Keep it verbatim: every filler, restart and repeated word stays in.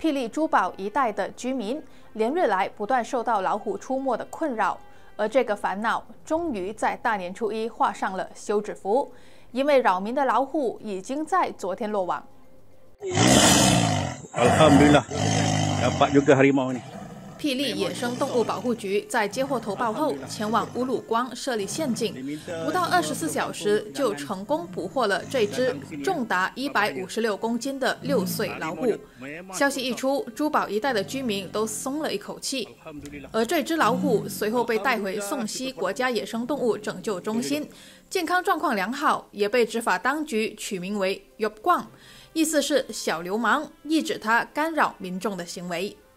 霹雳珠宝一带的居民连日来不断受到老虎出没的困扰，而这个烦恼终于在大年初一画上了休止符，因为扰民的老虎已经在昨天落网。 Alhamdulillah, dapat juga harimau ni。 霹雳野生动物保护局在接获投报后，前往乌鲁光设立陷阱，不到二十四小时就成功捕获了这只重达一百五十六公斤的六岁老虎。消息一出，珠宝一带的居民都松了一口气。而这只老虎随后被带回宋溪国家野生动物拯救中心，健康状况良好，也被执法当局取名为 Yop Guang， 意思是小流氓，意指它干扰民众的行为。